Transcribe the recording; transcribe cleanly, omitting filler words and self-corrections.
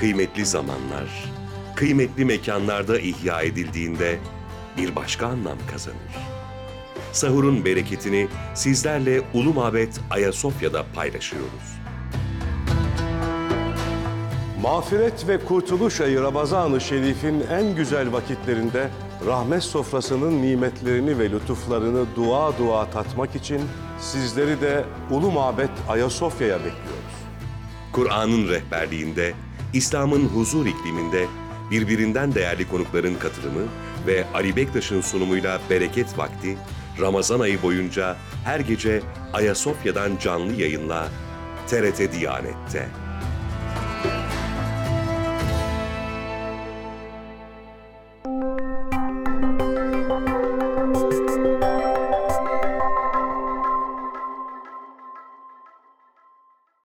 kıymetli zamanlar, kıymetli mekanlarda ihya edildiğinde bir başka anlam kazanır. Sahurun bereketini sizlerle Ulumabet Ayasofya'da paylaşıyoruz. Mağfiret ve kurtuluş ayı Ramazan-ı Şerif'in en güzel vakitlerinde rahmet sofrasının nimetlerini ve lütuflarını dua dua tatmak için sizleri de Ulumabet Ayasofya'ya bekliyoruz. Kur'an'ın rehberliğinde, İslam'ın huzur ikliminde birbirinden değerli konukların katılımı ve Ali Bektaş'ın sunumuyla Bereket Vakti, Ramazan ayı boyunca her gece Ayasofya'dan canlı yayınla TRT Diyanet'te.